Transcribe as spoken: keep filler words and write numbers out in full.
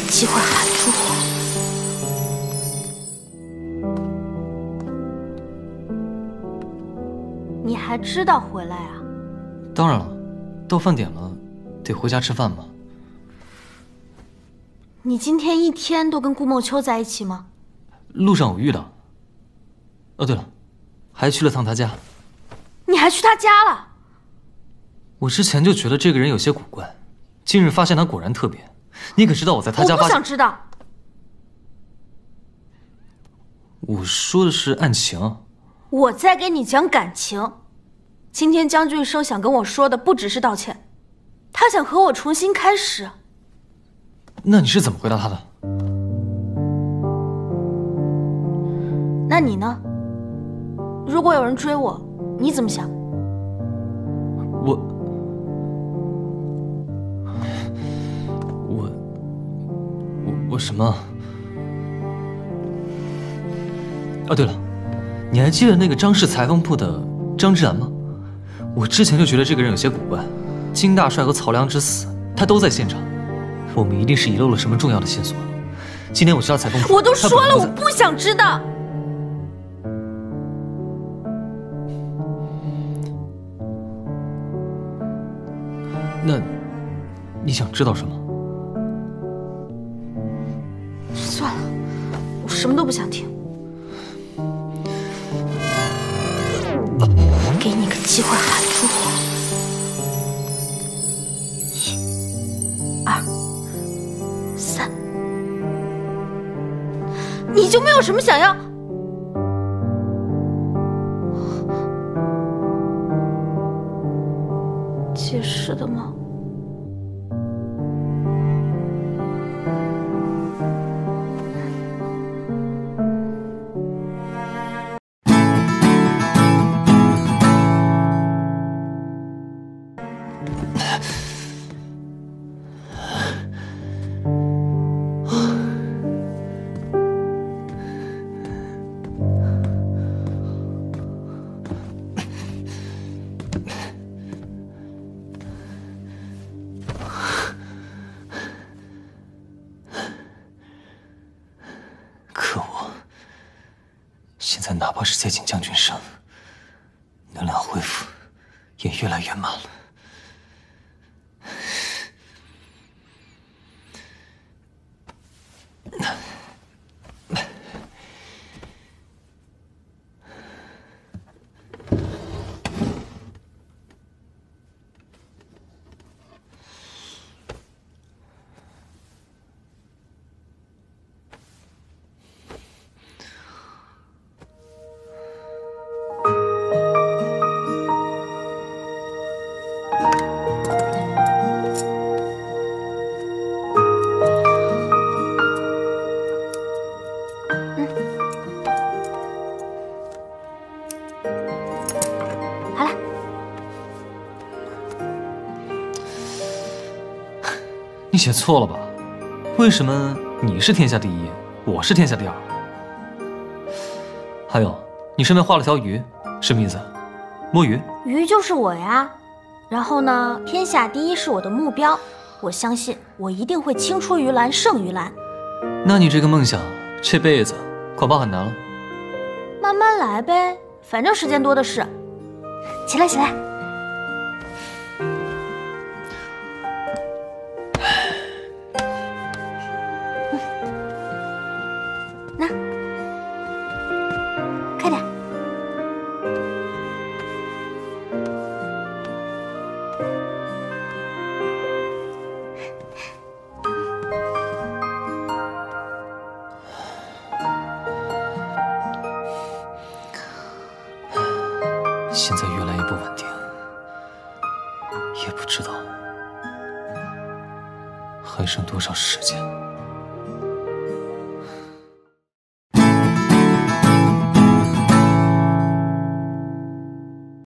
机会喊住我。你还知道回来啊？ 当然了，到饭点了，得回家吃饭嘛。 你今天一天都跟顾梦秋在一起吗？ 路上偶遇的。哦，对了，还去了趟他家。 你还去他家了？ 我之前就觉得这个人有些古怪，今日发现他果然特别。你可知道我在他家发现？ 我不想知道。 我说的是案情。 我在给你讲感情。今天江俊生想跟我说的不只是道歉，他想和我重新开始。 那你是怎么回答他的？ 那你呢？如果有人追我，你怎么想？ 我我我我什么？哦，对了，你还记得那个张氏裁缝铺的张之然吗？我之前就觉得这个人有些古怪，金大帅和曹良之死，他都在现场，我们一定是遗漏了什么重要的线索。今天我去他裁缝铺， 我都说了，我不想知道。 那你想知道什么？ 算了，我什么都不想听。给你个机会喊住我。一、二、三，你就没有什么想要？解释的吗？ 可恶！现在哪怕是接近江俊生，能量恢复也越来越慢了。你写错了吧？为什么你是天下第一，我是天下第二？还有，你上面画了条鱼，什么意思？摸鱼？ 鱼就是我呀。然后呢，天下第一是我的目标，我相信我一定会青出于蓝胜于蓝。 那你这个梦想，这辈子恐怕很难了。 慢慢来呗，反正时间多的是。起来，起来。那，快点。 现在越来越不稳定，也不知道还剩多少时间。